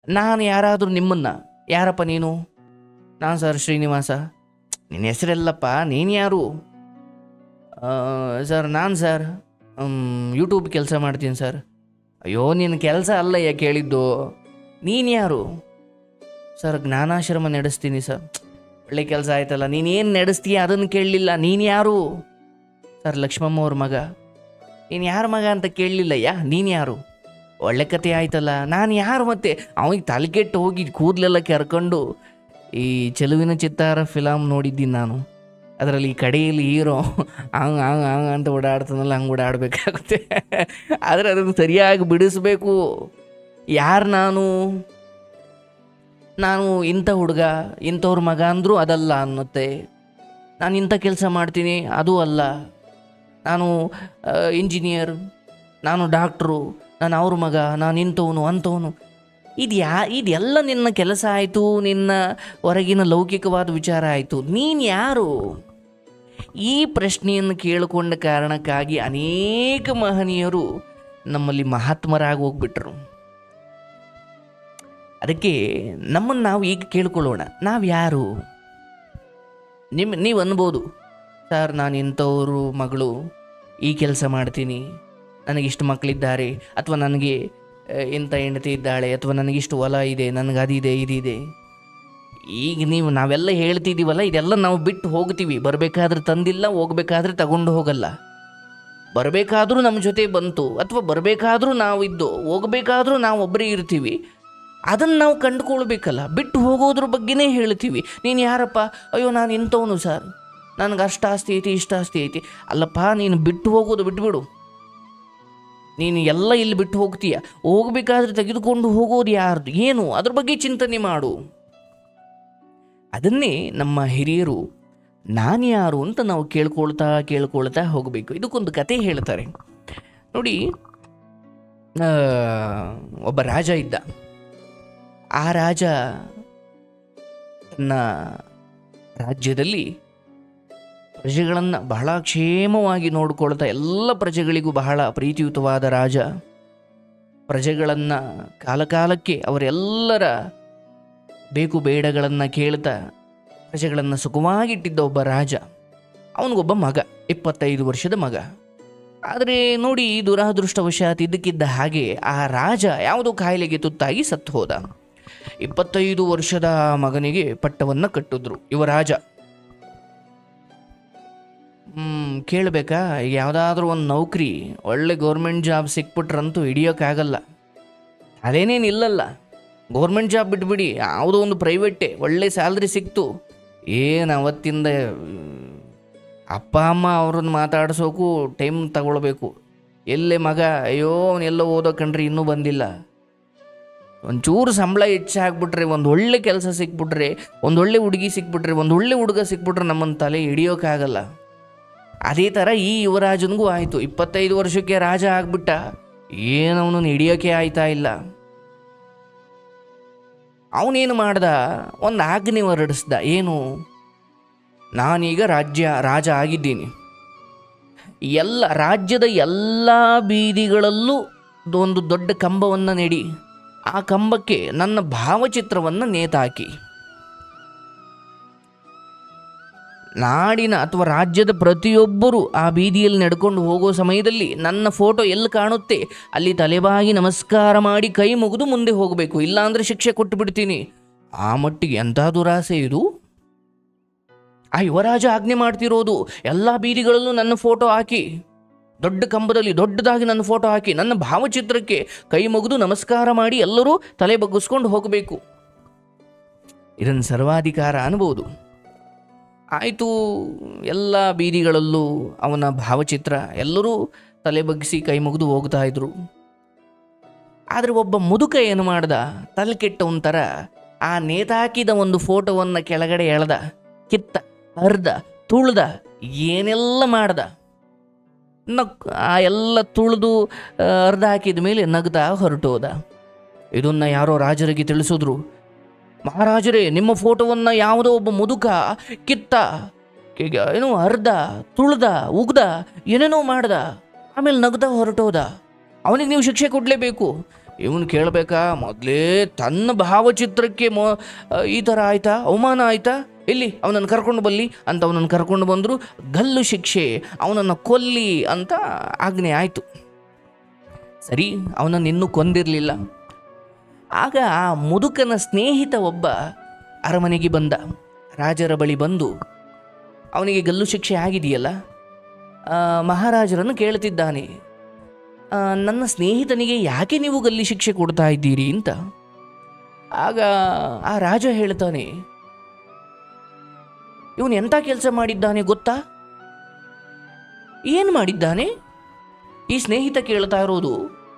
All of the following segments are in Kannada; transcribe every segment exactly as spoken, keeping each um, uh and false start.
ನಾನು ಯಾರಾದರೂ ನಿಮ್ಮನ್ನು, ಯಾರಪ್ಪ ನೀನು? ನಾನು ಸರ್ ಶ್ರೀನಿವಾಸ. ನಿನ್ನ ಹೆಸರೆಲ್ಲಪ್ಪ, ನೀನು ಯಾರು? ಸರ್ ನಾನು ಸರ್ ಯೂಟ್ಯೂಬ್ ಕೆಲಸ ಮಾಡ್ತೀನಿ ಸರ್. ಅಯ್ಯೋ ನಿನ್ನ ಕೆಲಸ ಅಲ್ಲಯ್ಯ ಕೇಳಿದ್ದು, ನೀನು ಯಾರು? ಸರ್ ಜ್ಞಾನಾಶ್ರಮ ನಡೆಸ್ತೀನಿ ಸರ್. ಒಳ್ಳೆ ಕೆಲಸ ಆಯ್ತಲ್ಲ, ನೀನೇನು ನಡೆಸ್ತೀಯ ಅದನ್ನು ಕೇಳಲಿಲ್ಲ. ನೀನು ಯಾರು? ಸರ್ ಲಕ್ಷ್ಮಮ್ಮ ಅವ್ರ ಮಗ. ನೀನು ಯಾರ ಮಗ ಅಂತ ಕೇಳಲಿಲ್ಲಯ್ಯ, ನೀನು ಯಾರು? ಒಳ್ಳೆ ಕತೆ ಆಯ್ತಲ್ಲ. ನಾನು ಯಾರು ಮತ್ತೆ? ಅವನಿಗೆ ತಲೆಕೆಟ್ಟು ಹೋಗಿ ಕೂದಲೆಲ್ಲ ಕೆರ್ಕೊಂಡು ಈ ಚೆಲುವಿನ ಚಿತ್ತಾರ ಫಿಲಮ್ ನೋಡಿದ್ದೀನಿ ನಾನು. ಅದರಲ್ಲಿ ಈ ಕಡೆಯಲ್ಲಿ ಹೀರೋ ಹಂಗೆ ಹಂಗೆ ಹಂಗೆ ಅಂತ ಓಡಾಡ್ತಾನಲ್ಲ, ಹಂಗೆ ಓಡಾಡಬೇಕಾಗುತ್ತೆ. ಆದರೆ ಅದನ್ನು ಸರಿಯಾಗಿ ಬಿಡಿಸ್ಬೇಕು. ಯಾರು ನಾನು? ನಾನು ಇಂಥ ಹುಡುಗ, ಇಂಥವ್ರ ಮಗ ಅಂದರೂ ಅದಲ್ಲ ಅನ್ನುತ್ತೆ. ನಾನು ಇಂಥ ಕೆಲಸ ಮಾಡ್ತೀನಿ, ಅದೂ ಅಲ್ಲ. ನಾನು ಇಂಜಿನಿಯರ್, ನಾನು ಡಾಕ್ಟ್ರು, ನಾನು ಅವ್ರ ಮಗ, ನಾನು ಇಂಥವನು ಅಂಥವನು. ಇದು ಯಾ ಇದೆಲ್ಲ ನಿನ್ನ ಕೆಲಸ ಆಯಿತು, ನಿನ್ನ ಹೊರಗಿನ ಲೌಕಿಕವಾದ ವಿಚಾರ ಆಯಿತು. ನೀನು ಯಾರು? ಈ ಪ್ರಶ್ನೆಯನ್ನು ಕೇಳಿಕೊಂಡ ಕಾರಣಕ್ಕಾಗಿ ಅನೇಕ ಮಹನೀಯರು ನಮ್ಮಲ್ಲಿ ಮಹಾತ್ಮರಾಗಿ ಹೋಗ್ಬಿಟ್ರು. ಅದಕ್ಕೆ ನಮ್ಮನ್ನು ನಾವು ಈಗ ಕೇಳ್ಕೊಳ್ಳೋಣ, ನಾವು ಯಾರು? ನಿಮ್ಮ ನೀವು ಅನ್ಬೋದು, ಸರ್ ನಾನು ಇಂಥವರು ಮಗಳು, ಈ ಕೆಲಸ ಮಾಡ್ತೀನಿ, ನನಗಿಷ್ಟು ಮಕ್ಕಳಿದ್ದಾರೆ, ಅಥವಾ ನನಗೆ ಇಂಥ ಹೆಂಡತಿ ಇದ್ದಾಳೆ, ಅಥವಾ ನನಗಿಷ್ಟು ಹೊಲ ಇದೆ, ನನಗೆ ಅದಿದೆ ಇದಿದೆ. ಈಗ ನೀವು ನಾವೆಲ್ಲ ಹೇಳ್ತಿದ್ದೀವಲ್ಲ, ಇದೆಲ್ಲ ನಾವು ಬಿಟ್ಟು ಹೋಗ್ತೀವಿ. ಬರಬೇಕಾದ್ರೆ ತಂದಿಲ್ಲ, ಹೋಗ್ಬೇಕಾದ್ರೆ ತಗೊಂಡು ಹೋಗಲ್ಲ. ಬರಬೇಕಾದ್ರೂ ನಮ್ಮ ಜೊತೆ ಬಂತು, ಅಥವಾ ಬರಬೇಕಾದ್ರೂ ನಾವು ಇದ್ದು, ಹೋಗಬೇಕಾದ್ರೂ ನಾವು ಒಬ್ಬರೇ ಇರ್ತೀವಿ. ಅದನ್ನು ನಾವು ಕಂಡುಕೊಳ್ಬೇಕಲ್ಲ. ಬಿಟ್ಟು ಹೋಗೋದ್ರ ಬಗ್ಗೆನೇ ಹೇಳ್ತೀವಿ. ನೀನು ಯಾರಪ್ಪ? ಅಯ್ಯೋ ನಾನು ಇಂಥವನು ಸರ್, ನನಗೆ ಅಷ್ಟು ಆಸ್ತಿ ಐತಿ, ಇಷ್ಟು ಆಸ್ತಿ ಐತಿ. ಅಲ್ಲಪ್ಪ, ನೀನು ಬಿಟ್ಟು ಹೋಗೋದು ಬಿಟ್ಬಿಡು. ನೀನು ಎಲ್ಲ ಇಲ್ಲಿ ಬಿಟ್ಟು ಹೋಗ್ತೀಯ, ಹೋಗಬೇಕಾದ್ರೆ ತೆಗೆದುಕೊಂಡು ಹೋಗೋದು ಯಾರ್ದು, ಏನು, ಅದ್ರ ಬಗ್ಗೆ ಚಿಂತನೆ ಮಾಡು. ಅದನ್ನೇ ನಮ್ಮ ಹಿರಿಯರು ನಾನು ಯಾರು ಅಂತ ನಾವು ಕೇಳ್ಕೊಳ್ತಾ ಕೇಳ್ಕೊಳ್ತಾ ಹೋಗಬೇಕು. ಇದಕ್ಕೊಂದು ಕತೆ ಹೇಳ್ತಾರೆ ನೋಡಿ. ಒಬ್ಬ ರಾಜ ಇದ್ದ. ಆ ರಾಜ ತನ್ನ ರಾಜ್ಯದಲ್ಲಿ ಪ್ರಜೆಗಳನ್ನು ಬಹಳ ಕ್ಷೇಮವಾಗಿ ನೋಡಿಕೊಳ್ತಾ, ಎಲ್ಲ ಪ್ರಜೆಗಳಿಗೂ ಬಹಳ ಪ್ರೀತಿಯುತವಾದ ರಾಜ. ಪ್ರಜೆಗಳನ್ನು ಕಾಲಕಾಲಕ್ಕೆ ಅವರೆಲ್ಲರ ಬೇಕು ಬೇಡಗಳನ್ನು ಕೇಳ್ತಾ ಪ್ರಜೆಗಳನ್ನು ಸುಖವಾಗಿಟ್ಟಿದ್ದ ಒಬ್ಬ ರಾಜ. ಅವನಿಗೊಬ್ಬ ಮಗ, ಇಪ್ಪತ್ತೈದು ವರ್ಷದ ಮಗ. ಆದರೆ ನೋಡಿ, ದುರಾದೃಷ್ಟವಶಾತ್ ಇದ್ದಕ್ಕಿದ್ದ ಹಾಗೆ ಆ ರಾಜ ಯಾವುದೋ ಕಾಯಿಲೆಗೆ ತುತ್ತಾಗಿ ಸತ್ತು ಹೋದ. ಇಪ್ಪತ್ತೈದು ವರ್ಷದ ಮಗನಿಗೆ ಪಟ್ಟವನ್ನು ಕಟ್ಟಿದ್ರು ಯುವರಾಜ. ಹ್ಮ್ ಕೇಳಬೇಕಾ? ಯಾವುದಾದ್ರೂ ಒಂದು ನೌಕರಿ, ಒಳ್ಳೆ ಗೌರ್ಮೆಂಟ್ ಜಾಬ್ ಸಿಕ್ಬಿಟ್ರಂತೂ ಹಿಡಿಯೋಕ್ಕಾಗಲ್ಲ. ಅದೇನೇನಿಲ್ಲಲ್ಲ, ಗೌರ್ಮೆಂಟ್ ಜಾಬ್ ಬಿಟ್ಬಿಡಿ, ಯಾವುದೋ ಒಂದು ಪ್ರೈವೇಟೇ ಒಳ್ಳೆ ಸ್ಯಾಲ್ರಿ ಸಿಕ್ತು, ಏನು ಅವತ್ತಿಂದ ಅಪ್ಪ ಅಮ್ಮ ಅವ್ರನ್ನ ಮಾತಾಡ್ಸೋಕು ಟೈಮ್ ತಗೊಳ್ಬೇಕು. ಎಲ್ಲೇ ಮಗ, ಅಯ್ಯೋ ಅವನೆಲ್ಲೋ ಓದೋ ಕಣ್ರಿ, ಇನ್ನೂ ಬಂದಿಲ್ಲ. ಒಂಚೂರು ಸಂಬಳ ಹೆಚ್ಚಾಗ್ಬಿಟ್ರೆ, ಒಂದು ಒಳ್ಳೆ ಕೆಲಸ ಸಿಕ್ಬಿಟ್ರೆ, ಒಂದೊಳ್ಳೆ ಹುಡುಗಿ ಸಿಕ್ಬಿಟ್ರೆ, ಒಂದು ಒಳ್ಳೆ ಹುಡುಗ ಸಿಕ್ಬಿಟ್ರೆ ನಮ್ಮನ್ನು ತಲೆ ಹಿಡಿಯೋಕ್ಕಾಗಲ್ಲ. ಅದೇ ಥರ ಈ ಯುವರಾಜನಿಗೂ ಆಯಿತು. ಇಪ್ಪತ್ತೈದು ವರ್ಷಕ್ಕೆ ರಾಜ ಆಗ್ಬಿಟ್ಟ, ಏನವನನ್ನು ಹಿಡಿಯೋಕೆ ಆಯ್ತಾ ಇಲ್ಲ. ಅವನೇನು ಮಾಡ್ದ? ಒಂದು ಆಜ್ಞೆ ಹೊರಡಿಸ್ದ. ಏನು? ನಾನೀಗ ರಾಜ್ಯ ರಾಜ ಆಗಿದ್ದೀನಿ, ಎಲ್ಲ ರಾಜ್ಯದ ಎಲ್ಲ ಬೀದಿಗಳಲ್ಲೂ ಒಂದು ದೊಡ್ಡ ಕಂಬವನ್ನು ನೆಡಿ, ಆ ಕಂಬಕ್ಕೆ ನನ್ನ ಭಾವಚಿತ್ರವನ್ನು ನೇತಾಕಿ, ನಾಡಿನ ಅಥವಾ ರಾಜ್ಯದ ಪ್ರತಿಯೊಬ್ಬರು ಆ ಬೀದಿಯಲ್ಲಿ ನಡ್ಕೊಂಡು ಹೋಗೋ ಸಮಯದಲ್ಲಿ ನನ್ನ ಫೋಟೋ ಎಲ್ಲಿ ಕಾಣುತ್ತೆ ಅಲ್ಲಿ ತಲೆಬಾಗಿ ನಮಸ್ಕಾರ ಮಾಡಿ ಕೈ ಮುಗಿದು ಮುಂದೆ ಹೋಗಬೇಕು, ಇಲ್ಲಾಂದರೆ ಶಿಕ್ಷೆ ಕೊಟ್ಟು ಬಿಡ್ತೀನಿ. ಆ ಮಟ್ಟಿಗೆ ಎಂಥ ದುರಾಸೆ ಇದು! ಆ ಯುವರಾಜ ಆಜ್ಞೆ ಮಾಡ್ತಿರೋದು, ಎಲ್ಲ ಬೀದಿಗಳಲ್ಲೂ ನನ್ನ ಫೋಟೋ ಹಾಕಿ, ದೊಡ್ಡ ಕಂಬದಲ್ಲಿ ದೊಡ್ಡದಾಗಿ ನನ್ನ ಫೋಟೋ ಹಾಕಿ, ನನ್ನ ಭಾವಚಿತ್ರಕ್ಕೆ ಕೈ ಮುಗಿದು ನಮಸ್ಕಾರ ಮಾಡಿ ಎಲ್ಲರೂ ತಲೆ ಬಗ್ಗಿಸ್ಕೊಂಡು ಹೋಗಬೇಕು. ಇದನ್ನು ಸರ್ವಾಧಿಕಾರ ಅನ್ಬೋದು. ಆಯಿತು, ಎಲ್ಲ ಬೀದಿಗಳಲ್ಲೂ ಅವನ ಭಾವಚಿತ್ರ, ಎಲ್ಲರೂ ತಲೆ ಬಗ್ಗಿಸಿ ಕೈ ಮುಗಿದು ಹೋಗ್ತಾ ಇದ್ರು. ಆದರೆ ಒಬ್ಬ ಮುದುಕ ಏನು ಮಾಡ್ದ? ತಲೆ ಕೆಟ್ಟವನ ಥರ ಆ ನೇತಾಕಿದ ಒಂದು ಫೋಟೋವನ್ನು ಕೆಳಗಡೆ ಎಳೆದ, ಕಿತ್ತ, ಹರಿದ, ತುಳ್ದ, ಏನೆಲ್ಲ ಮಾಡ್ದ. ನಕ್ ಆ ಎಲ್ಲ ತುಳಿದು ಅರ್ಧ ಹಾಕಿದ ಮೇಲೆ ನಗ್ತಾ ಹೊರಟೋದ. ಇದನ್ನು ಯಾರೋ ರಾಜರಿಗೆ ತಿಳಿಸಿದ್ರು. ಮಹಾರಾಜರೇ, ನಿಮ್ಮ ಫೋಟೋವನ್ನು ಯಾವುದೋ ಒಬ್ಬ ಮುದುಕ ಕಿತ್ತ, ಏನೋ ಅರ್ಧ, ತುಳ್ದ, ಉಗ್ದ, ಏನೇನೋ ಮಾಡ್ದ, ಆಮೇಲೆ ನಗ್ದ ಹೊರಟೋದ. ಅವನಿಗೆ ನೀವು ಶಿಕ್ಷೆ ಕೊಡಲೇಬೇಕು. ಇವನು ಕೇಳಬೇಕಾ ಮೊದಲೇ ತನ್ನ ಭಾವಚಿತ್ರಕ್ಕೆ ಮೊ ಈ ಥರ ಆಯ್ತಾ, ಅವಮಾನ ಆಯ್ತಾ, ಇಲ್ಲಿ ಅವನನ್ನು ಕರ್ಕೊಂಡು ಬಲ್ಲಿ ಅಂತ ಅವನನ್ನು ಕರ್ಕೊಂಡು ಬಂದರು. ಗಲ್ಲು ಶಿಕ್ಷೆ, ಅವನನ್ನು ಕೊಲ್ಲಿ ಅಂತ ಆಜ್ಞೆ ಆಯಿತು. ಸರಿ, ಅವನನ್ನು ಇನ್ನೂ ಕೊಂದಿರಲಿಲ್ಲ. ಆಗ ಆ ಮುದುಕನ ಸ್ನೇಹಿತ ಒಬ್ಬ ಅರಮನೆಗೆ ಬಂದ, ರಾಜರ ಬಳಿ ಬಂದು ಅವನಿಗೆ ಗಲ್ಲು ಶಿಕ್ಷೆ ಆಗಿದೆಯಲ್ಲ, ಮಹಾರಾಜರನ್ನು ಕೇಳ್ತಿದ್ದಾನೆ, ನನ್ನ ಸ್ನೇಹಿತನಿಗೆ ಯಾಕೆ ನೀವು ಗಲ್ಲಿ ಶಿಕ್ಷೆ ಕೊಡ್ತಾ ಇದ್ದೀರಿ ಅಂತ. ಆಗ ಆ ರಾಜ ಹೇಳ್ತಾನೆ, ಇವನು ಎಂಥ ಕೆಲಸ ಮಾಡಿದ್ದಾನೆ ಗೊತ್ತಾ? ಏನು ಮಾಡಿದ್ದಾನೆ? ಈ ಸ್ನೇಹಿತ ಕೇಳ್ತಾ ಇರೋದು,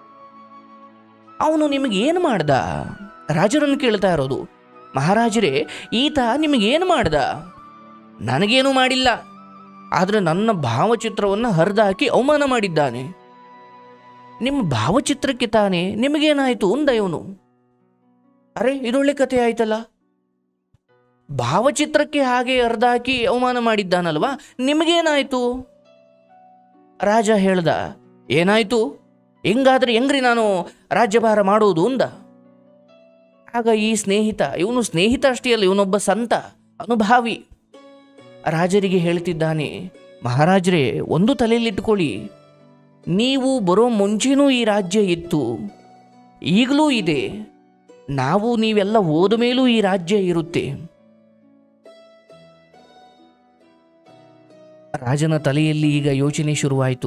ಅವನು ನಿಮಗೇನು ಮಾಡ್ದ? ರಾಜರನ್ನು ಕೇಳ್ತಾ ಇರೋದು, ಮಹಾರಾಜರೇ ಈತ ನಿಮಗೇನು ಮಾಡ್ದ? ನನಗೇನು ಮಾಡಿಲ್ಲ, ಆದರೆ ನನ್ನ ಭಾವಚಿತ್ರವನ್ನು ಹರಿದಾಕಿ ಅವಮಾನ ಮಾಡಿದ್ದಾನೆ. ನಿಮ್ಮ ಭಾವಚಿತ್ರಕ್ಕೆ ತಾನೇ ನಿಮಗೇನಾಯಿತು ಅಂದ ಇವನು. ಅರೆ, ಇದೊಳ್ಳೆ ಕಥೆ ಆಯ್ತಲ್ಲ. ಭಾವಚಿತ್ರಕ್ಕೆ ಹಾಗೆ ಹರಿದಾಕಿ ಅವಮಾನ ಮಾಡಿದ್ದಾನಲ್ವಾ, ನಿಮಗೇನಾಯಿತು? ರಾಜ ಹೇಳ್ದ, ಏನಾಯಿತು? ಹೆಂಗಾದ್ರೆ ಹೆಂಗ್ರಿ ನಾನು ರಾಜ್ಯಭಾರ ಮಾಡೋದು ಅಂದ. ಆಗ ಈ ಸ್ನೇಹಿತ, ಇವನು ಸ್ನೇಹಿತ ಅಷ್ಟೇ ಅಲ್ಲ, ಇವನೊಬ್ಬ ಸಂತ, ಅನುಭಾವಿ, ರಾಜರಿಗೆ ಹೇಳ್ತಿದ್ದಾನೆ, ಮಹಾರಾಜರೇ ಒಂದು ತಲೆಯಲ್ಲಿಟ್ಕೊಳ್ಳಿ, ನೀವು ಬರೋ ಮುಂಚೆನೂ ಈ ರಾಜ್ಯ ಇತ್ತು, ಈಗಲೂ ಇದೆ, ನಾವು ನೀವೆಲ್ಲ ಹೋದ ಮೇಲೂ ಈ ರಾಜ್ಯ ಇರುತ್ತೆ. ರಾಜನ ತಲೆಯಲ್ಲಿ ಈಗ ಯೋಚನೆ ಶುರುವಾಯಿತು.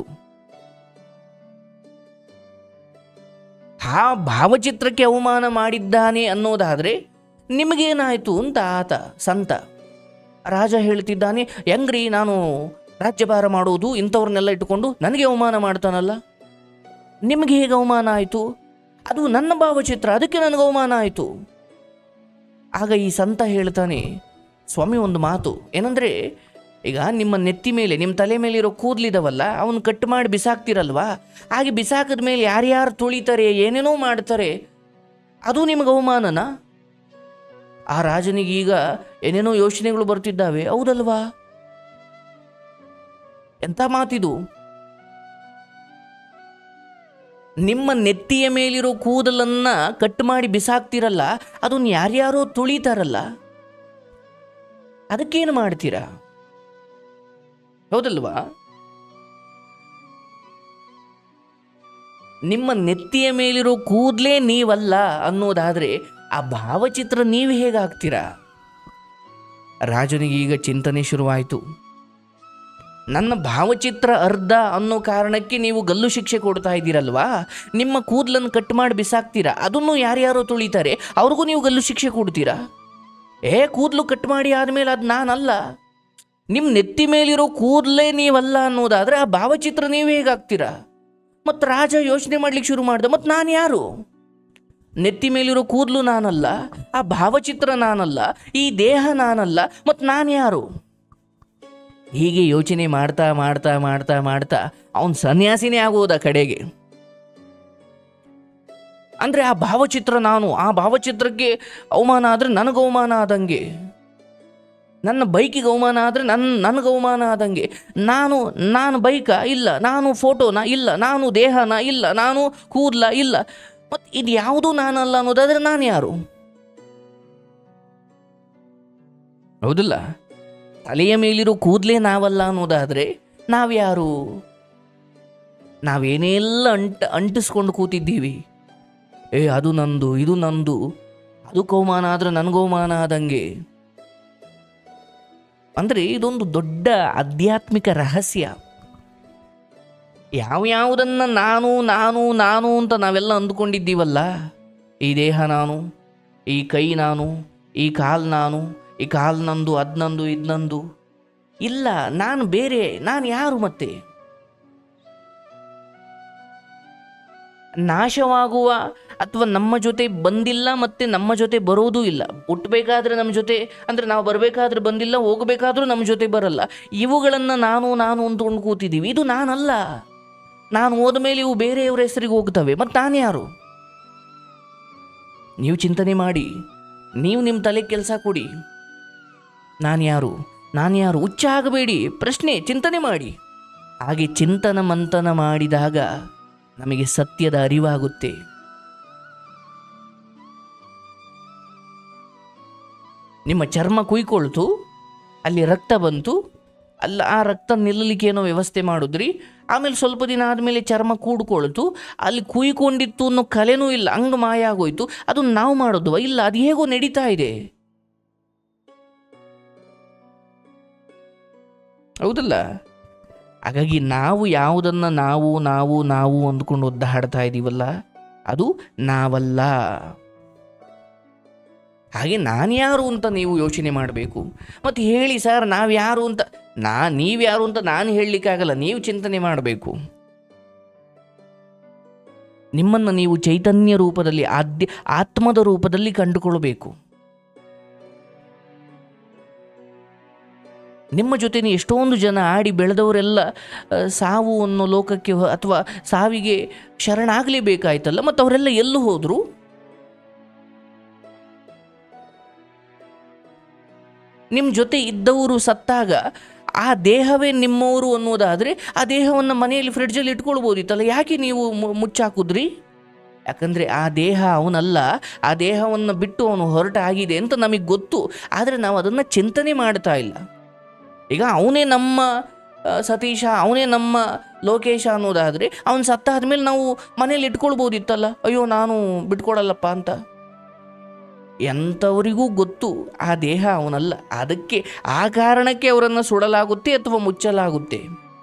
ಆ ಭಾವಚಿತ್ರಕ್ಕೆ ಅವಮಾನ ಮಾಡಿದ್ದಾನೆ ಅನ್ನೋದಾದರೆ ನಿಮಗೇನಾಯಿತು ಅಂತ ಆತ ಸಂತ. ರಾಜ ಹೇಳ್ತಿದ್ದಾನೆ, ಹೆಂಗ್ರಿ ನಾನು ರಾಜ್ಯಭಾರ ಮಾಡೋದು, ಇಂಥವ್ರನ್ನೆಲ್ಲ ಇಟ್ಟುಕೊಂಡು ನನಗೆ ಅವಮಾನ ಮಾಡ್ತಾನಲ್ಲ, ನಿಮಗೆ ಹೇಗೆ ಅವಮಾನ ಆಯಿತು? ಅದು ನನ್ನ ಭಾವಚಿತ್ರ, ಅದಕ್ಕೆ ನನಗೆ ಅವಮಾನ ಆಯಿತು. ಆಗ ಈ ಸಂತ ಹೇಳ್ತಾನೆ, ಸ್ವಾಮಿ ಒಂದು ಮಾತು ಏನಂದರೆ, ಈಗ ನಿಮ್ಮ ನೆತ್ತಿ ಮೇಲೆ, ನಿಮ್ಮ ತಲೆ ಮೇಲಿರೋ ಕೂದಲಿದವಲ್ಲ, ಅವನು ಕಟ್ ಮಾಡಿ ಬಿಸಾಕ್ತಿರಲ್ವಾ, ಹಾಗೆ ಬಿಸಾಕದ ಮೇಲೆ ಯಾರ್ಯಾರು ತುಳಿತಾರೆ, ಏನೇನೋ ಮಾಡ್ತಾರೆ, ಅದು ನಿಮಗೆ ಅವಮಾನನಾ? ಆ ರಾಜನಿಗೀಗ ಏನೇನೋ ಯೋಚನೆಗಳು ಬರ್ತಿದ್ದಾವೆ, ಹೌದಲ್ವಾ? ಎಂಥ ಮಾತಿದು? ನಿಮ್ಮ ನೆತ್ತಿಯ ಮೇಲಿರೋ ಕೂದಲನ್ನ ಕಟ್ ಮಾಡಿ ಬಿಸಾಕ್ತಿರಲ್ಲ, ಅದನ್ನು ಯಾರ್ಯಾರೋ ತುಳಿತಾರಲ್ಲ, ಅದಕ್ಕೇನು ಮಾಡ್ತೀರಾ? ಹೌದಲ್ವಾ? ನಿಮ್ಮ ನೆತ್ತಿಯ ಮೇಲಿರೋ ಕೂದಲೇ ನೀವಲ್ಲ ಅನ್ನೋದಾದ್ರೆ ಆ ಭಾವಚಿತ್ರ ನೀವು ಹೇಗಾಗ್ತೀರಾ? ರಾಜನಿಗೆ ಈಗ ಚಿಂತನೆ ಶುರುವಾಯಿತು. ನನ್ನ ಭಾವಚಿತ್ರ ಅರ್ಧ ಅನ್ನೋ ಕಾರಣಕ್ಕೆ ನೀವು ಗಲ್ಲು ಶಿಕ್ಷೆ ಕೊಡ್ತಾ ಇದ್ದೀರಲ್ವಾ, ನಿಮ್ಮ ಕೂದಲನ್ನು ಕಟ್ ಮಾಡಿ ಬಿಸಾಕ್ತೀರಾ, ಅದನ್ನು ಯಾರ್ಯಾರೋ ತುಳಿತಾರೆ, ಅವ್ರಿಗೂ ನೀವು ಗಲ್ಲು ಶಿಕ್ಷೆ ಕೊಡ್ತೀರಾ? ಏ ಕೂದಲು ಕಟ್ ಮಾಡಿ ಆದಮೇಲೆ ಅದು ನಾನಲ್ಲ, ನಿಮ್ಮ ನೆತ್ತಿ ಮೇಲಿರೋ ಕೂದಲೇ ನೀವಲ್ಲ ಅನ್ನೋದಾದರೆ ಆ ಭಾವಚಿತ್ರ ನೀವು ಹೇಗಾಗ್ತೀರಾ? ಮತ್ತು ರಾಜ ಯೋಚನೆ ಮಾಡ್ಲಿಕ್ಕೆ ಶುರು ಮಾಡ್ದೆ, ಮತ್ತು ನಾನು ಯಾರು? ನೆತ್ತಿ ಮೇಲಿರೋ ಕೂದಲು ನಾನಲ್ಲ, ಆ ಭಾವಚಿತ್ರ ನಾನಲ್ಲ, ಈ ದೇಹ ನಾನಲ್ಲ, ಮತ್ತು ನಾನು ಯಾರು? ಹೀಗೆ ಯೋಚನೆ ಮಾಡ್ತಾ ಮಾಡ್ತಾ ಮಾಡ್ತಾ ಮಾಡ್ತಾ ಅವನು ಸನ್ಯಾಸಿನೇ ಆಗೋದ ಕಡೆಗೆ. ಅಂದರೆ ಆ ಭಾವಚಿತ್ರ ನಾನು, ಆ ಭಾವಚಿತ್ರಕ್ಕೆ ಅವಮಾನ ಆದರೆ ನನಗೆ ಅವಮಾನ ಆದಂಗೆ, ನನ್ನ ಬೈಕಿಗೆ ಅವಮಾನ ಆದರೆ ನನ್ನ ನನಗೆ ಅವಮಾನ ಆದಂಗೆ. ನಾನು ನಾನು ಬೈಕ ಇಲ್ಲ, ನಾನು ಫೋಟೋನ ಇಲ್ಲ, ನಾನು ದೇಹನ ಇಲ್ಲ, ನಾನು ಕೂದಲ ಇಲ್ಲ, ಮತ್ತು ಇದು ಯಾವುದೂ ನಾನಲ್ಲ ಅನ್ನೋದಾದರೆ ನಾನು ಯಾರು? ಹೌದಲ್ಲ? ತಲೆಯ ಮೇಲಿರೋ ಕೂದಲೇ ನಾವಲ್ಲ ಅನ್ನೋದಾದರೆ ನಾವ್ಯಾರು? ನಾವೇನೆಲ್ಲ ಅಂಟ ಅಂಟಿಸ್ಕೊಂಡು ಕೂತಿದ್ದೀವಿ. ಏ ಅದು ನಂದು, ಇದು ನಂದು, ಅದಕ್ಕೆ ಅವಮಾನ ಆದರೆ ನನಗೂ ಅವಮಾನ ಆದಂಗೆ. ಅಂದರೆ ಇದೊಂದು ದೊಡ್ಡ ಆಧ್ಯಾತ್ಮಿಕ ರಹಸ್ಯ. ಯಾವ್ಯಾವುದನ್ನು ನಾನು ನಾನು ನಾನು ಅಂತ ನಾವೆಲ್ಲ ಅಂದುಕೊಂಡಿದ್ದೀವಲ್ಲ, ಈ ದೇಹ ನಾನು, ಈ ಕೈ ನಾನು, ಈ ಕಾಲು ನಾನು, ಈ ಕಾಲು ನಂದು, ಅದು ನಂದು, ಇದು ನಂದು, ಇಲ್ಲ, ನಾನು ಬೇರೆ, ನಾನು ಯಾರು? ಮತ್ತೆ ನಾಶವಾಗುವ ಅಥವಾ ನಮ್ಮ ಜೊತೆ ಬಂದಿಲ್ಲ, ಮತ್ತೆ ನಮ್ಮ ಜೊತೆ ಬರೋದೂ ಇಲ್ಲ. ಹುಟ್ಟಬೇಕಾದ್ರೆ ನಮ್ಮ ಜೊತೆ, ಅಂದರೆ ನಾವು ಬರಬೇಕಾದ್ರೆ ಬಂದಿಲ್ಲ, ಹೋಗಬೇಕಾದ್ರೂ ನಮ್ಮ ಜೊತೆ ಬರಲ್ಲ. ಇವುಗಳನ್ನು ನಾನು ನಾನು ಅಂದ್ಕೊಂಡು ಕೂತಿದ್ದೀವಿ. ಇದು ನಾನಲ್ಲ. ನಾನು ಹೋದ ಮೇಲೆ ಇವು ಬೇರೆಯವರ ಹೆಸರಿಗೆ ಹೋಗ್ತವೆ, ಮತ್ತು ನಾನು ಯಾರು? ನೀವು ಚಿಂತನೆ ಮಾಡಿ, ನೀವು ನಿಮ್ಮ ತಲೆ ಕೆಲಸ ಕೊಡಿ. ನಾನು ಯಾರು ನಾನು ಯಾರು ಹುಚ್ಚ ಆಗಬೇಡಿ, ಪ್ರಶ್ನೆ ಚಿಂತನೆ ಮಾಡಿ. ಹಾಗೆ ಚಿಂತನ ಮಂಥನ ಮಾಡಿದಾಗ ನಮಗೆ ಸತ್ಯದ ಅರಿವಾಗುತ್ತೆ. ನಿಮ್ಮ ಚರ್ಮ ಕುಯ್ಕೊಳ್ತು, ಅಲ್ಲಿ ರಕ್ತ ಬಂತು, ಅಲ್ಲ ಆ ರಕ್ತ ನಿಲ್ಲಲಿಕ್ಕೆ ಏನೋ ವ್ಯವಸ್ಥೆ ಮಾಡಿದ್ರಿ, ಆಮೇಲೆ ಸ್ವಲ್ಪ ದಿನ ಆದಮೇಲೆ ಚರ್ಮ ಕೂಡ್ಕೊಳ್ತು, ಅಲ್ಲಿ ಕುಯ್ಕೊಂಡಿತ್ತು ಅನ್ನೋ ಕಲೆನೂ ಇಲ್ಲ, ಹಂಗೆ ಮಾಯ ಆಗೋಯ್ತು. ಅದು ನಾವು ಮಾಡೋದು ಇಲ್ಲ, ಅದು ಹೇಗೋ ನಡೀತಾ ಇದೆ, ಹೌದಲ್ಲ? ಹಾಗಾಗಿ ನಾವು ಯಾವುದನ್ನು ನಾವು ನಾವು ನಾವು ಅಂದ್ಕೊಂಡು ಒದ್ದಾಡ್ತಾ ಇದ್ದೀವಲ್ಲ, ಅದು ನಾವಲ್ಲ. ಹಾಗೆ ನಾನು ಯಾರು ಅಂತ ನೀವು ಯೋಚನೆ ಮಾಡಬೇಕು. ಮತ್ತು ಹೇಳಿ ಸರ್ ನಾವು ಯಾರು ಅಂತ, ನಾ ನೀವು ಯಾರು ಅಂತ ನಾನು ಹೇಳಲಿಕ್ಕಾಗಲ್ಲ, ನೀವು ಚಿಂತನೆ ಮಾಡಬೇಕು. ನಿಮ್ಮನ್ನು ನೀವು ಚೈತನ್ಯ ರೂಪದಲ್ಲಿ, ಆದ್ಯ ಆತ್ಮದ ರೂಪದಲ್ಲಿ ಕಂಡುಕೊಳ್ಬೇಕು. ನಿಮ್ಮ ಜೊತೆ ಎಷ್ಟೊಂದು ಜನ ಆಡಿ ಬೆಳೆದವರೆಲ್ಲ ಸಾವು ಅನ್ನೋ ಲೋಕಕ್ಕೆ ಅಥವಾ ಸಾವಿಗೆ ಶರಣಾಗಲೇಬೇಕಾಯ್ತಲ್ಲ, ಮತ್ತು ಅವರೆಲ್ಲ ಎಲ್ಲೂ ಹೋದರು? ನಿಮ್ಮ ಜೊತೆ ಇದ್ದವರು ಸತ್ತಾಗ ಆ ದೇಹವೇ ನಿಮ್ಮವರು ಅನ್ನೋದಾದರೆ ಆ ದೇಹವನ್ನು ಮನೆಯಲ್ಲಿ ಫ್ರಿಡ್ಜಲ್ಲಿ ಇಟ್ಕೊಳ್ಬೋದಿತ್ತಲ್ಲ, ಯಾಕೆ ನೀವು ಮುಚ್ಚಾಕಿದ್ರಿ? ಯಾಕಂದರೆ ಆ ದೇಹ ಅವನಲ್ಲ, ಆ ದೇಹವನ್ನು ಬಿಟ್ಟು ಅವನು ಹೊರಟಾಗಿದೆ ಅಂತ ನಮಗೆ ಗೊತ್ತು, ಆದರೆ ನಾವು ಅದನ್ನು ಚಿಂತನೆ ಮಾಡ್ತಾ ಇಲ್ಲ. ಈಗ ಅವನೇ ನಮ್ಮ ಸತೀಶ, ಅವನೇ ನಮ್ಮ ಲೋಕೇಶ ಅನ್ನೋದಾದರೆ ಅವನು ಸತ್ತ ಆದಮೇಲೆ ನಾವು ಮನೇಲಿ ಇಟ್ಕೊಳ್ಬೋದಿತ್ತಲ್ಲ, ಅಯ್ಯೋ ನಾನು ಬಿಟ್ಕೊಡಲ್ಲಪ್ಪ ಅಂತ. ಎಂಥವರಿಗೂ ಗೊತ್ತು ಆ ದೇಹ ಅವನಲ್ಲ, ಅದಕ್ಕೆ ಆ ಕಾರಣಕ್ಕೆ ಅವರನ್ನು ಸುಡಲಾಗುತ್ತೆ ಅಥವಾ ಮುಚ್ಚಲಾಗುತ್ತೆ.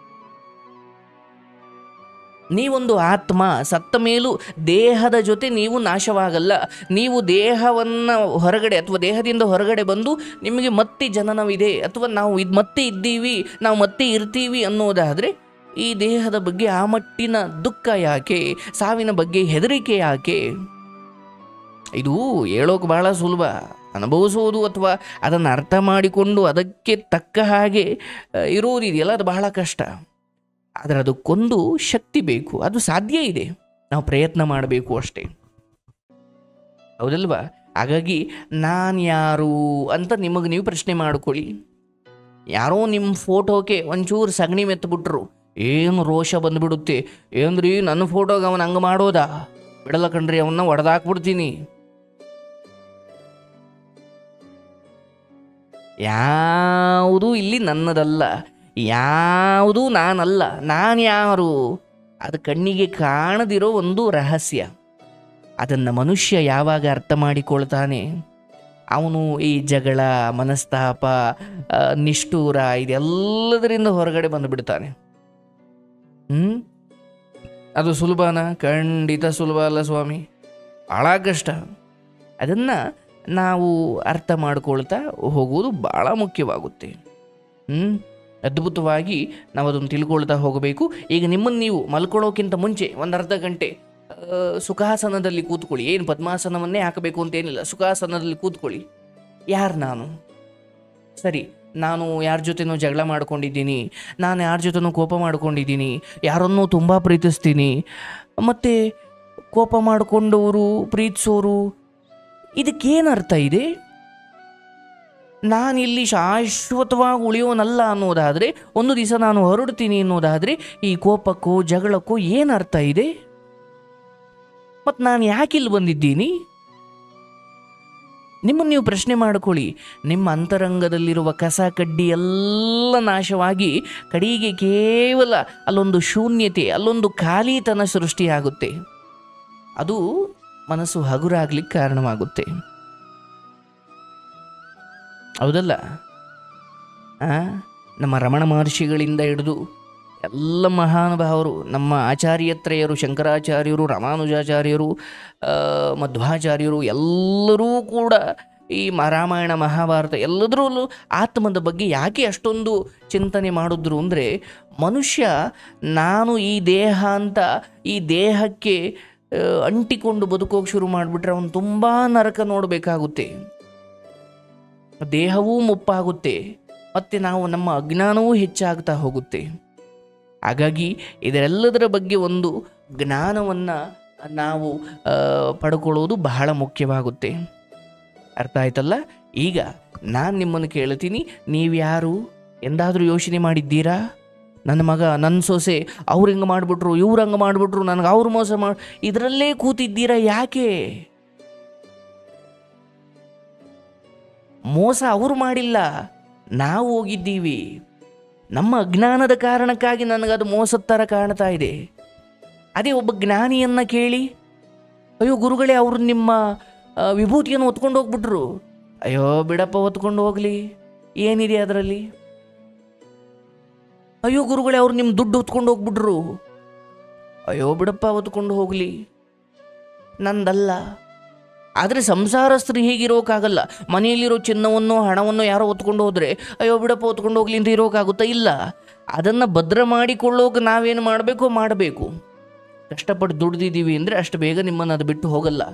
ನೀವೊಂದು ಆತ್ಮ, ಸತ್ತ ಮೇಲೂ ದೇಹದ ಜೊತೆ ನೀವು ನಾಶವಾಗಲ್ಲ. ನೀವು ದೇಹವನ್ನು ಹೊರಗಡೆ ಅಥವಾ ದೇಹದಿಂದ ಹೊರಗಡೆ ಬಂದು ನಿಮಗೆ ಮತ್ತೆ ಜನನವಿದೆ ಅಥವಾ ನಾವು ಇದು ಮತ್ತೆ ಇದ್ದೀವಿ, ನಾವು ಮತ್ತೆ ಇರ್ತೀವಿ ಅನ್ನೋದಾದರೆ ಈ ದೇಹದ ಬಗ್ಗೆ ಆ ಮಟ್ಟಿನ ದುಃಖ ಯಾಕೆ, ಸಾವಿನ ಬಗ್ಗೆ ಹೆದರಿಕೆ ಯಾಕೆ? ಇದು ಹೇಳೋಕೆ ಬಹಳ ಸುಲಭ, ಅನುಭವಿಸೋದು ಅಥವಾ ಅದನ್ನು ಅರ್ಥ ಮಾಡಿಕೊಂಡು ಅದಕ್ಕೆ ತಕ್ಕ ಹಾಗೆ ಇರೋದಿದೆಯಲ್ಲ, ಅದು ಬಹಳ ಕಷ್ಟ. ಆದರೆ ಅದಕ್ಕೊಂದು ಶಕ್ತಿ ಬೇಕು, ಅದು ಸಾಧ್ಯ ಇದೆ, ನಾವು ಪ್ರಯತ್ನ ಮಾಡಬೇಕು ಅಷ್ಟೇ, ಹೌದಲ್ವಾ? ಹಾಗಾಗಿ ನಾನು ಯಾರು ಅಂತ ನಿಮಗೆ ನೀವು ಪ್ರಶ್ನೆ ಮಾಡ್ಕೊಳ್ಳಿ. ಯಾರೋ ನಿಮ್ಮ ಫೋಟೋಕ್ಕೆ ಒಂಚೂರು ಸಗಣಿ ಮೆತ್ತಬಿಟ್ರು, ಏನು ರೋಷ ಬಂದುಬಿಡುತ್ತೆ. ಏನ್ರಿ ನನ್ನ ಫೋಟೋಗೆ ಅವನು ಹಂಗೆ ಮಾಡೋದಾ? ಬಿಡಲ್ಲ ಕಣ್ರಿ, ಅವನ್ನ ಹೊಡೆದಾಕ್ಬಿಡ್ತೀನಿ. ಯಾವುದೂ ಇಲ್ಲಿ ನನ್ನದಲ್ಲ, ಯಾವುದೂ ನಾನಲ್ಲ. ನಾನು ಯಾರು? ಅದು ಕಣ್ಣಿಗೆ ಕಾಣದಿರೋ ಒಂದು ರಹಸ್ಯ. ಅದನ್ನು ಮನುಷ್ಯ ಯಾವಾಗ ಅರ್ಥ ಮಾಡಿಕೊಳ್ತಾನೆ, ಅವನು ಈ ಜಗಳ, ಮನಸ್ತಾಪ, ನಿಷ್ಠೂರ ಇದೆಲ್ಲದರಿಂದ ಹೊರಗಡೆ ಬಂದುಬಿಡ್ತಾನೆ. ಹ್ಞೂ ಅದು ಸುಲಭನಾ? ಖಂಡಿತ ಸುಲಭ ಅಲ್ಲ ಸ್ವಾಮಿ, ಭಾಳ ಕಷ್ಟ. ಅದನ್ನು ನಾವು ಅರ್ಥ ಮಾಡ್ಕೊಳ್ತಾ ಹೋಗುವುದು ಭಾಳ ಮುಖ್ಯವಾಗುತ್ತೆ. ಹ್ಞೂ ಅದ್ಭುತವಾಗಿ ನಾವು ಅದನ್ನು ತಿಳ್ಕೊಳ್ತಾ ಹೋಗಬೇಕು. ಈಗ ನಿಮ್ಮನ್ನು ನೀವು ಮಲ್ಕೊಳ್ಳೋಕ್ಕಿಂತ ಮುಂಚೆ ಒಂದು ಅರ್ಧ ಗಂಟೆ ಸುಖಾಸನದಲ್ಲಿ ಕೂತ್ಕೊಳ್ಳಿ. ಏನು ಪದ್ಮಾಸನವನ್ನೇ ಹಾಕಬೇಕು ಅಂತೇನಿಲ್ಲ, ಸುಖಾಸನದಲ್ಲಿ ಕೂತ್ಕೊಳ್ಳಿ. ಯಾರು ನಾನು? ಸರಿ, ನಾನು ಯಾರ ಜೊತೆನೋ ಜಗಳ ಮಾಡ್ಕೊಂಡಿದ್ದೀನಿ, ನಾನು ಯಾರ ಜೊತೆನೋ ಕೋಪ ಮಾಡ್ಕೊಂಡಿದ್ದೀನಿ, ಯಾರನ್ನೂ ತುಂಬ ಪ್ರೀತಿಸ್ತೀನಿ. ಮತ್ತು ಕೋಪ ಮಾಡಿಕೊಂಡವರು, ಪ್ರೀತಿಸೋರು, ಇದಕ್ಕೇನು ಅರ್ಥ ಇದೆ? ನಾನಿಲ್ಲಿ ಶಾಶ್ವತವಾಗಿ ಉಳಿಯೋನಲ್ಲ ಅನ್ನೋದಾದರೆ, ಒಂದು ದಿವಸ ನಾನು ಹೊರಡ್ತೀನಿ ಅನ್ನೋದಾದರೆ ಈ ಕೋಪಕ್ಕೋ ಜಗಳಕ್ಕೋ ಏನು ಅರ್ಥ ಇದೆ? ಮತ್ತು ನಾನು ಯಾಕೆ ಇಲ್ಲಿ ಬಂದಿದ್ದೀನಿ? ನಿಮ್ಮನ್ನು ನೀವು ಪ್ರಶ್ನೆ ಮಾಡಿಕೊಳ್ಳಿ. ನಿಮ್ಮ ಅಂತರಂಗದಲ್ಲಿರುವ ಕಸ ಕಡ್ಡಿ ಎಲ್ಲ ನಾಶವಾಗಿ ಕಡೆಗೆ ಕೇವಲ ಅಲ್ಲೊಂದು ಶೂನ್ಯತೆ, ಅಲ್ಲೊಂದು ಖಾಲಿತನ ಸೃಷ್ಟಿಯಾಗುತ್ತೆ. ಅದು ಮನಸ್ಸು ಹಗುರಾಗ್ಲಿಕ್ಕೆ ಕಾರಣವಾಗುತ್ತೆ, ಹೌದಲ್ಲ? ನಮ್ಮ ರಮಣ ಮಹರ್ಷಿಗಳಿಂದ ಹಿಡಿದು ಎಲ್ಲ ಮಹಾನುಭಾವರು, ನಮ್ಮ ಆಚಾರ್ಯತ್ರಯರು, ಶಂಕರಾಚಾರ್ಯರು, ರಾಮಾನುಜಾಚಾರ್ಯರು, ಮಧ್ವಾಚಾರ್ಯರು ಎಲ್ಲರೂ ಕೂಡ ಈ ರಾಮಾಯಣ ಮಹಾಭಾರತ ಎಲ್ಲದರಲ್ಲೂ ಆತ್ಮದ ಬಗ್ಗೆ ಯಾಕೆ ಅಷ್ಟೊಂದು ಚಿಂತನೆ ಮಾಡಿದ್ರು ಅಂದರೆ, ಮನುಷ್ಯ ನಾನು ಈ ದೇಹ ಅಂತ ಈ ದೇಹಕ್ಕೆ ಅಂಟಿಕೊಂಡು ಬದುಕೋಕೆ ಶುರು ಮಾಡಿಬಿಟ್ರೆ ಅವನು ತುಂಬ ನರಕ ನೋಡಬೇಕಾಗುತ್ತೆ, ದೇಹವೂ ಮುಪ್ಪಾಗುತ್ತೆ, ಮತ್ತು ನಾವು ನಮ್ಮ ಅಜ್ಞಾನವೂ ಹೆಚ್ಚಾಗ್ತಾ ಹೋಗುತ್ತೆ. ಹಾಗಾಗಿ ಇದರೆಲ್ಲದರ ಬಗ್ಗೆ ಒಂದು ಜ್ಞಾನವನ್ನು ನಾವು ಪಡ್ಕೊಳ್ಳೋದು ಬಹಳ ಮುಖ್ಯವಾಗುತ್ತೆ. ಅರ್ಥ ಆಯ್ತಲ್ಲ? ಈಗ ನಾನು ನಿಮ್ಮನ್ನು ಕೇಳ್ತೀನಿ, ನೀವು ಯಾರು ಎಂದಾದರೂ ಯೋಚನೆ ಮಾಡಿದ್ದೀರಾ? ನನ್ನ ಮಗ, ನನ್ನ ಸೊಸೆ ಅವ್ರು ಹಿಂಗೆ ಮಾಡಿಬಿಟ್ರು, ಇವ್ರು ಹಂಗೆ ಮಾಡಿಬಿಟ್ರು, ನನಗೆ ಅವ್ರು ಮೋಸ ಮಾಡಿ, ಇದರಲ್ಲೇ ಕೂತಿದ್ದೀರಾ ಯಾಕೆ? ಮೋಸ ಅವರು ಮಾಡಿಲ್ಲ, ನಾವು ಹೋಗಿದ್ದೀವಿ. ನಮ್ಮ ಅಜ್ಞಾನದ ಕಾರಣಕ್ಕಾಗಿ ನನಗದು ಮೋಸದ ಥರ ಕಾಣ್ತಾ ಇದೆ. ಅದೇ ಒಬ್ಬ ಜ್ಞಾನಿಯನ್ನು ಕೇಳಿ, ಅಯ್ಯೋ ಗುರುಗಳೇ ಅವರು ನಿಮ್ಮ ಆ, ವಿಭೂತಿಯನ್ನು ಹೊತ್ಕೊಂಡು ಹೋಗ್ಬಿಟ್ರು. ಅಯ್ಯೋ ಬಿಡಪ್ಪ, ಹೊತ್ಕೊಂಡು ಹೋಗಲಿ, ಏನಿದೆ ಅದರಲ್ಲಿ. ಅಯ್ಯೋ ಗುರುಗಳೇ ಅವ್ರು ನಿಮ್ಮ ದುಡ್ಡು ಹೊತ್ಕೊಂಡು ಹೋಗ್ಬಿಟ್ರು. ಅಯ್ಯೋ ಬಿಡಪ್ಪ, ಹೊತ್ಕೊಂಡು ಹೋಗಲಿ, ನಂದಲ್ಲ. ಆದರೆ ಸಂಸಾರಸ್ಥರು ಹೀಗಿರೋಕ್ಕಾಗಲ್ಲ. ಮನೆಯಲ್ಲಿರೋ ಚಿನ್ನವನ್ನು ಹಣವನ್ನು ಯಾರೋ ಹೊತ್ಕೊಂಡು ಹೋದರೆ ಅಯ್ಯೋ ಬಿಡಪ್ಪ ಹೊತ್ಕೊಂಡು ಹೋಗ್ಲಿ ಅಂತ ಇರೋಕ್ಕಾಗುತ್ತಾ? ಇಲ್ಲ. ಅದನ್ನು ಭದ್ರ ಮಾಡಿಕೊಳ್ಳೋಕೆ ನಾವೇನು ಮಾಡಬೇಕು ಮಾಡಬೇಕು. ಕಷ್ಟಪಟ್ಟು ದುಡ್ದಿದ್ದೀವಿ ಅಂದರೆ ಅಷ್ಟು ಬೇಗ ನಿಮ್ಮನ್ನು ಅದು ಬಿಟ್ಟು ಹೋಗಲ್ಲ.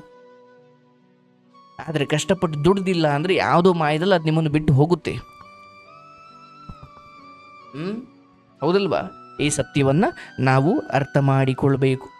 ಆದರೆ ಕಷ್ಟಪಟ್ಟು ದುಡ್ದಿಲ್ಲ ಅಂದರೆ ಯಾವುದೋ ಮಾಯದಲ್ಲಿ ಅದು ನಿಮ್ಮನ್ನು ಬಿಟ್ಟು ಹೋಗುತ್ತೆ. ಹ್ಞೂ, ಹೌದಲ್ವಾ? ಈ ಸತ್ಯವನ್ನು ನಾವು ಅರ್ಥ ಮಾಡಿಕೊಳ್ಬೇಕು.